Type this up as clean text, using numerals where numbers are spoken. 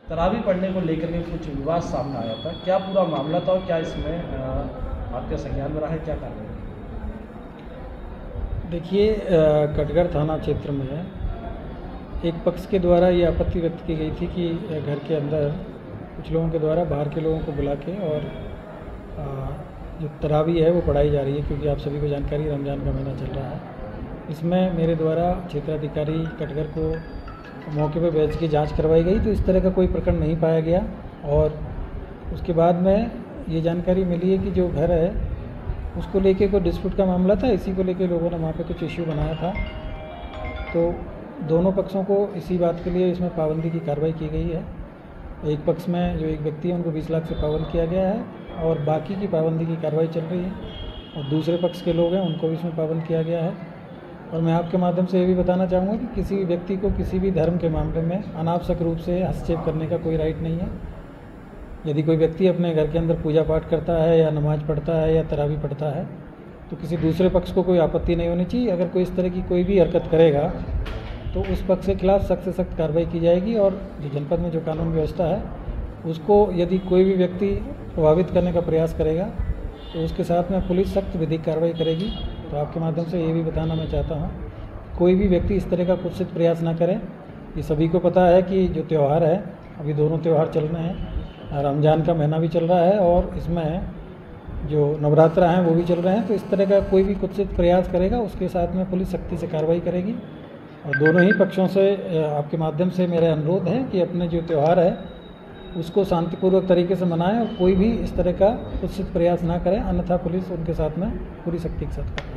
तरावी पढ़ने को लेकर के कुछ विवाद सामने आया था, क्या पूरा मामला था और क्या इसमें आपके संज्ञान में रहा है, क्या कार्रवाई? देखिए, कटघर थाना क्षेत्र में एक पक्ष के द्वारा ये आपत्ति व्यक्त की गई थी कि घर के अंदर कुछ लोगों के द्वारा बाहर के लोगों को बुला के और जो तरावी है वो पढ़ाई जा रही है, क्योंकि आप सभी को जानकारी रमज़ान का महीना चल रहा है। इसमें मेरे द्वारा क्षेत्राधिकारी कटघर को मौके पर भेज के जांच करवाई गई, तो इस तरह का कोई प्रकरण नहीं पाया गया। और उसके बाद में ये जानकारी मिली है कि जो घर है उसको लेके कोई डिस्प्यूट का मामला था, इसी को लेके लोगों ने वहाँ पे कुछ इश्यू बनाया था। तो दोनों पक्षों को इसी बात के लिए इसमें पाबंदी की कार्रवाई की गई है। एक पक्ष में जो एक व्यक्ति है उनको 20 लाख से पाबंद किया गया है और बाकी की पाबंदी की कार्रवाई चल रही है, और दूसरे पक्ष के लोग हैं उनको भी इसमें पाबंद किया गया है। और मैं आपके माध्यम से ये भी बताना चाहूँगा कि किसी भी व्यक्ति को किसी भी धर्म के मामले में अनावश्यक रूप से हस्तक्षेप करने का कोई राइट नहीं है। यदि कोई व्यक्ति अपने घर के अंदर पूजा पाठ करता है या नमाज पढ़ता है या तरावी पढ़ता है तो किसी दूसरे पक्ष को कोई आपत्ति नहीं होनी चाहिए। अगर कोई इस तरह की कोई भी हरकत करेगा तो उस पक्ष के खिलाफ सख्त से सख्त कार्रवाई की जाएगी, और जो जनपद में जो कानून व्यवस्था है उसको यदि कोई भी व्यक्ति प्रभावित करने का प्रयास करेगा तो उसके साथ में पुलिस सख्त विधिक कार्रवाई करेगी। तो आपके माध्यम से ये भी बताना मैं चाहता हूँ, कोई भी व्यक्ति इस तरह का कुत्सित प्रयास ना करें। ये सभी को पता है कि जो त्यौहार है, अभी दोनों त्यौहार चल रहे हैं, रमज़ान का महीना भी चल रहा है और इसमें जो नवरात्र हैं वो भी चल रहे हैं। तो इस तरह का कोई भी कुत्सित प्रयास करेगा उसके साथ में पुलिस सख्ती से कार्रवाई करेगी। और दोनों ही पक्षों से आपके माध्यम से मेरा अनुरोध है कि अपने जो त्यौहार है उसको शांतिपूर्वक तरीके से मनाएं और कोई भी इस तरह का कुत्सित प्रयास ना करें, अन्यथा पुलिस उनके साथ में पूरी सख्ती के साथ करें।